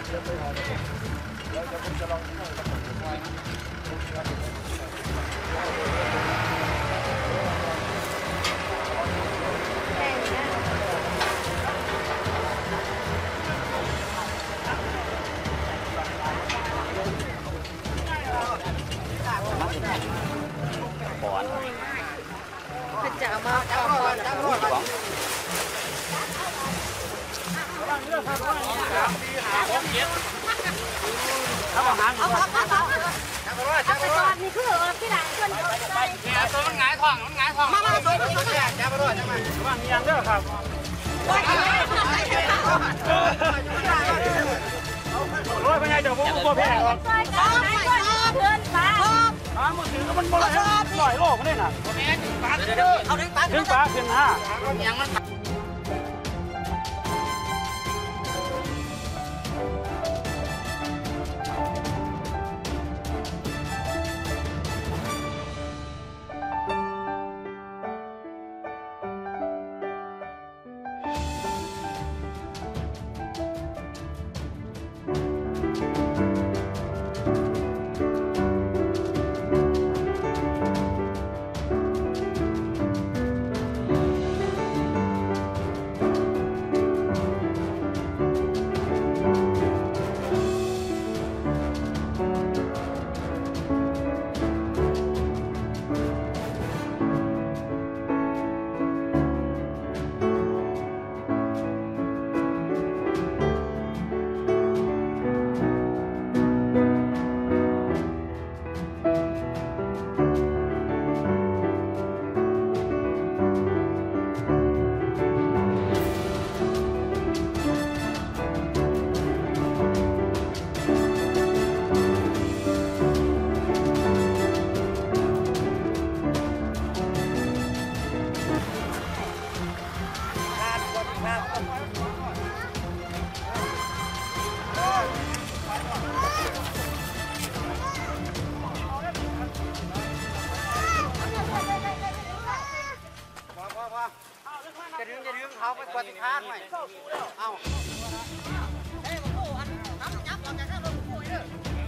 จะเอามาเอาก่อนนี่คือที่ไหนคนเนี่ยตัวมันหงายท้องมาตัวจับไปด้วยจับไปว่างยังเด้อครับร้อยพญาเจ้าพวกตัวแพงครับเดินปลามือถือก็มันบ่ได้หน่อยโลกมันนี่น่ะถึงปลาขึ้น5จะดึงเขาไปกวาดสินค้าหน่อยเอาเฮ้ยมาคู่อันน้ำยับออกจากข้างรถคู่อีกเด้อ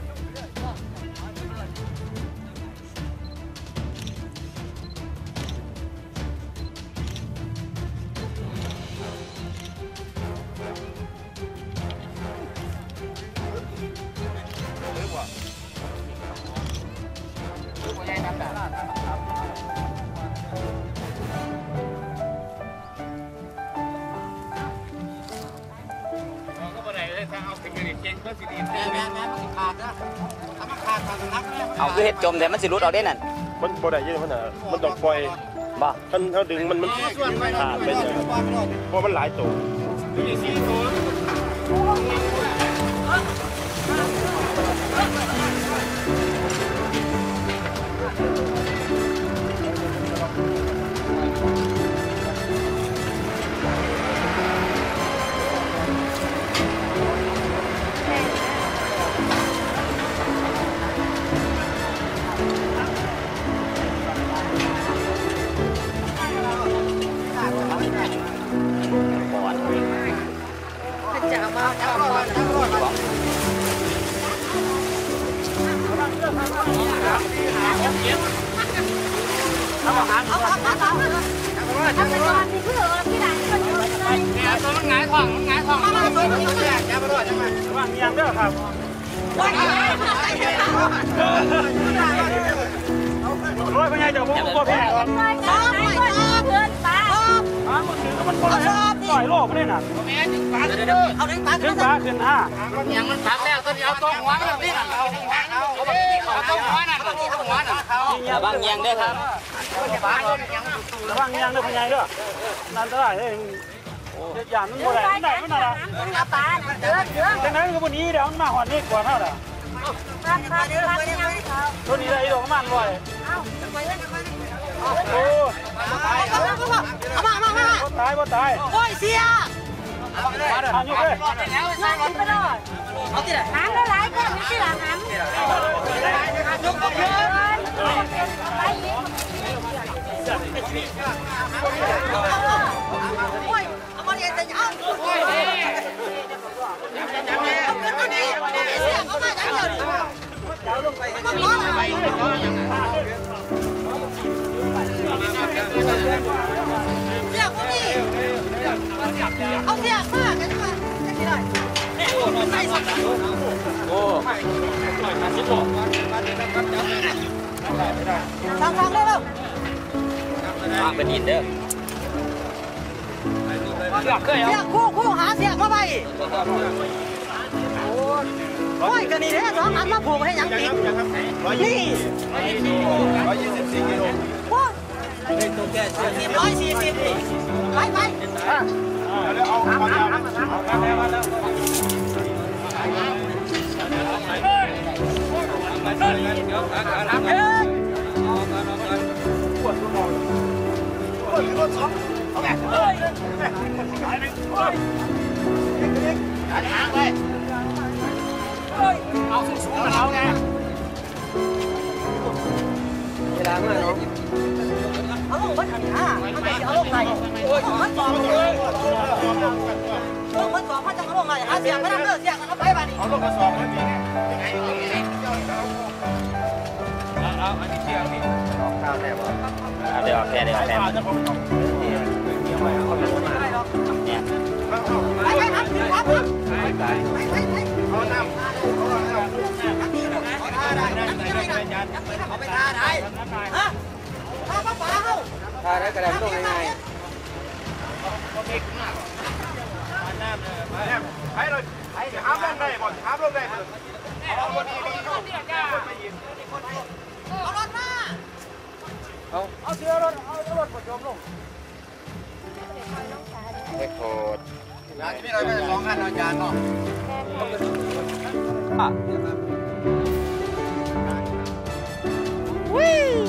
เอาคือเห็ดจมแต่มันสิรุดเอาได้นั่นมันบ่ได้ยังมันน่ะมันต้องปล่อยบ่ถ้าดึงมันขาดไปเลยเพราะมันหลายตัวจะเอามาเอาก่อนนี่คือที่ไหนคนเนี่ยตัวมันหงายท้องมาตัวจับไปด้วยจับไปว่างยังเด้อครับร้อยพญาเจ้าพวกตัวแพงครับเดินปลามือถือก็มันบ่ได้หน่อยโลกมันนี่น่ะถึงปลาขึ้น5ยังมันปักแล้วตัวนี้เอาตัวหัวมันนี่น่ะเอาตัวหัวนั่นระวังยังเด้อครับระวังยังเด้อพญาเด้อนั่นเท่าไหร่อย่างมันบ่ได้มันน่ะเอาปลาเดือดจังนั้นก็บ่นี้เดี๋ยวมันมาหอดนี่กว่าเท่าน่ะตัวนี้ได้ดอกประมาณ100โอ้บ่ตายโอ้ยเสียเอาอยู่เด้อน้องไปเลยเอาติล่ะหามหลายคนนี่ติล่ะหามยกบ่เยอะไปอีกโอ้ยเอามาเรียนจะเอาโอ้ยเอาขึ้นตัวนี้เอาเสียมากกันมาจะกี่ไรโอ้ฟังได้แล้วฟังเป็นอินเด้อเสียคู่หาเสียเข้าไปโอ้ยกันนี่เนี่ย2 อันมาผูกให้ยังกินนี่124 กิโลโอ้ย140ไปแล้วเอาเอาสูงๆเอาไงเวลาเมื่อน้องเอาลงมาขันห้าเอาลงไหนมันต่อเลยมันต่อมันจะเอาลงไหนหาเสียงไม่ได้เลิกเสียงกันเอาไปบ้านนี้เอาลงกระสอบไม่มีเอาอันนี้เสียงนี่ข้าวแน่บ่เดี๋ยวแค่ไปครับเอาน้ำเอาไปทาได้ฮะทาป้าเขาทาได้กระดาษต้องง่ายให้เราห้ามลงได้หมดห้ามลงได้หมดเอาคนนี้เอารถมาเอาเสือรถประจมลงเอ็กโคดงานที่นี่เราได้2 อันอาจารย์เนาะวิ่ง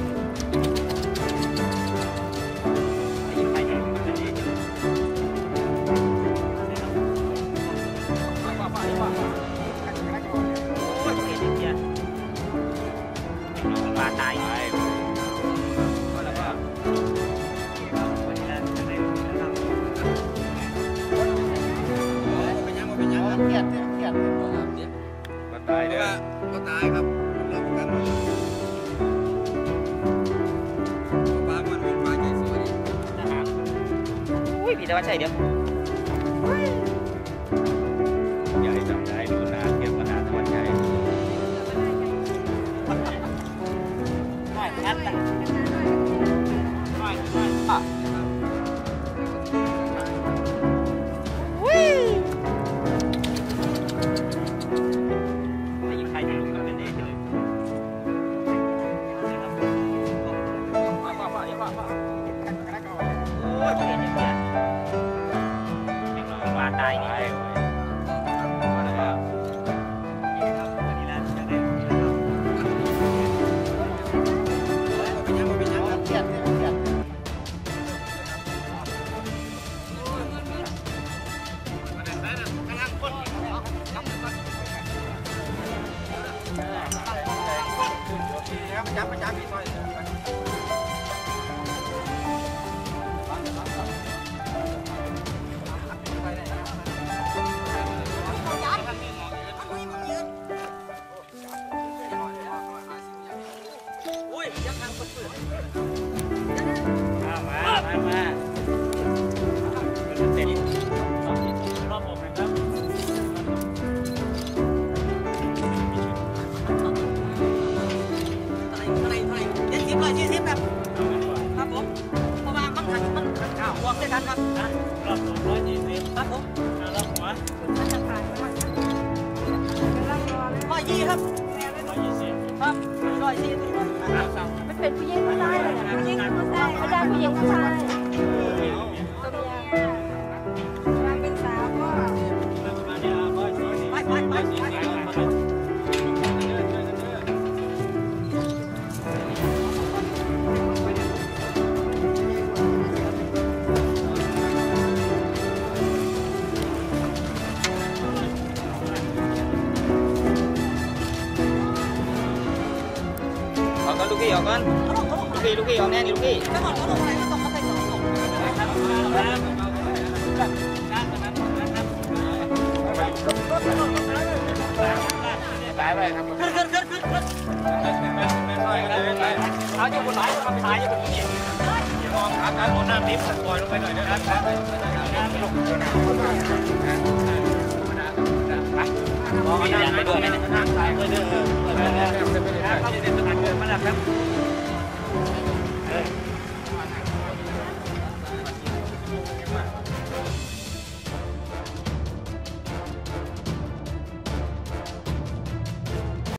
มาตายตายเนี่ยก็ตายครับรับประกันปลามันเป็นปลาใหญ่สวยนะครับอุ้ยพี่แต่ว่าใช่เดี๋ยวใหญ่จำได้ดูนาเก็บมหาธวัชชัยไม่งั้นตายนี่ประจำมีซอยมันเป็นผู้หญิงผู้ชายเลยนะผู้หญิงผู้ชายอาจารย์ผู้หญิงผู้ชายเป็นสาวก็ลูกพี่ออกก่อนลูกพี่ออกแน่นี่ลูกพี่ไปเอาอยู่บนไหนทำตายอยู่บนนี้มองขาการบนน้ำดิบปล่อยลงไปหน่อยนะครับมองน้ำไปด้วยนะน้ำตายเลยเด้อเขาจะเป็นประธานเกินมาแล้วครับ